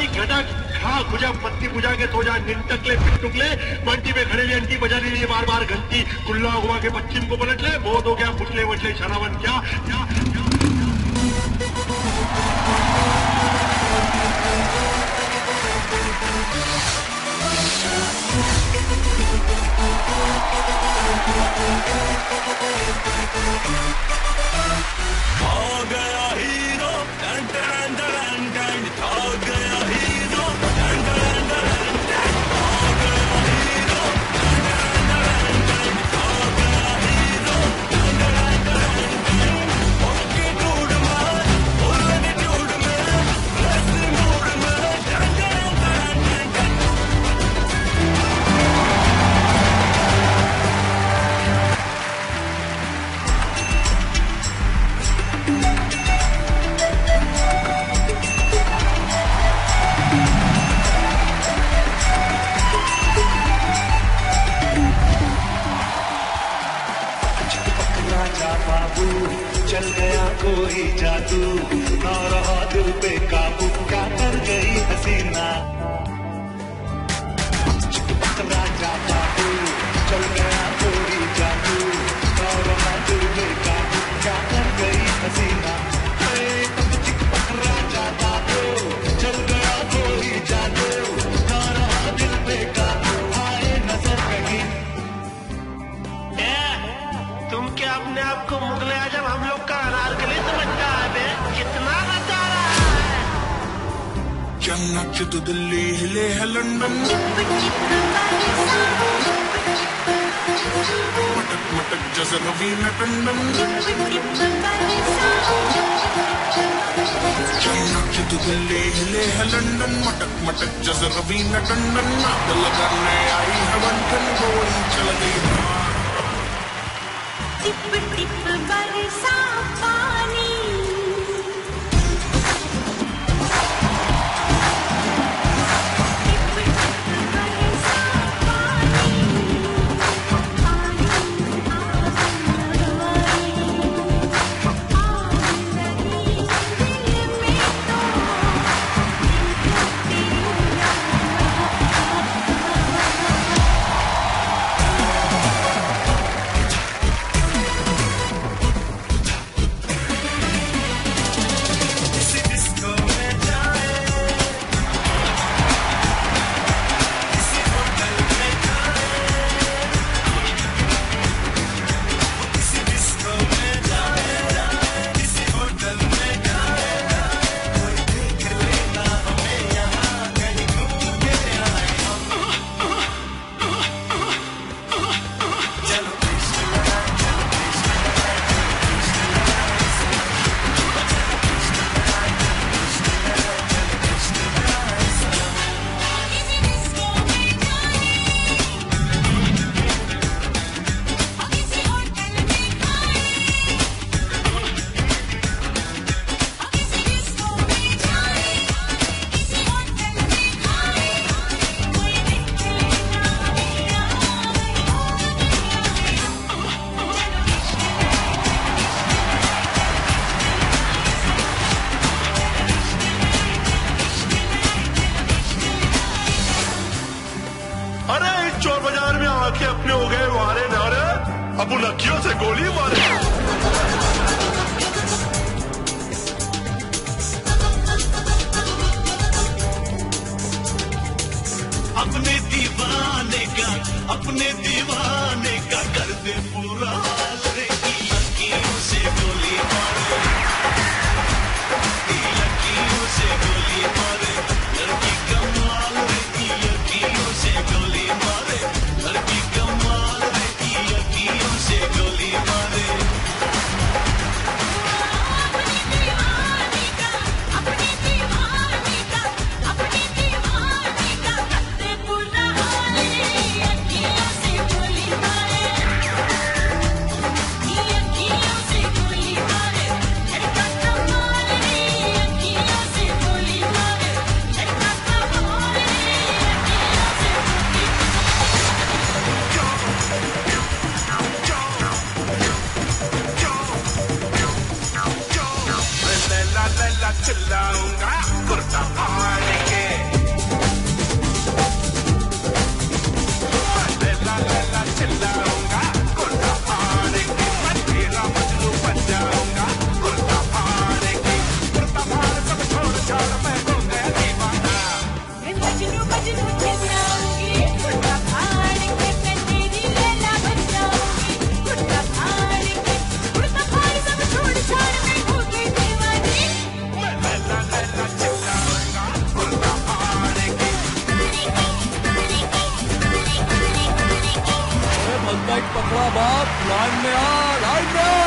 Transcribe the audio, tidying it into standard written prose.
घटक खा खुजा पत्ती बुझा के सो जा निंटकले पिटुकले बंटी में खड़े लिए अंटी बजा रही बार बार घंटी कुल्ला हुआ के पश्चिम को पलट ले बहुत हो गया पुटले वटले शरावन क्या आ गया हीरो डन डन डन डन आ गया हीरो डन डन डन डन आ गया हीरो डन डन डन डन आ गया हीरो डन डन डन डन ओके टूड में ओलने टूड में रस्सी मूड में डन डन डन डन बाबू चल गया कोई जादू ना रहा दिल पे काबू क्या कर गई हसीना राजा बाबू चल गया कोई जादू ना रहा दिल पे काबू क्या कर गई हसीना राजा बाबू चल गया कोई जादू ना रहा दिल पे काबू आए नजर कहीं तुम क्या अपने आप को मुगले आजम हम लोग का अनारकली समझता है बे? कितना नचा रहा है? क्या नच तो दिल्ली हिले है लंदन मटक मटक जैसे रवि में टंडन क्या नच तो दिल्ली हिले है लंदन मटक मटक जैसे रवि में टंडन नाक लगाने आई है बंधन गोली चल गई टिप टिप बरसा पानी टिप टिप बरसा पानी पानी चोर बाजार में आके अपने हो गए वारे नारे अब उन अखियों से गोली मारे अपने दीवाने का कर दे पूरा हाल रे लकीरों से गोली मारे लकीरों से गोली मारे लड़की कमाल रे लकीरों से गोली मारे लड़की कमाल रे लकीरों से गोली मारे चिल्लाऊंगा कुर्ता फाड़ के लाइन में आ, लाइन में आ।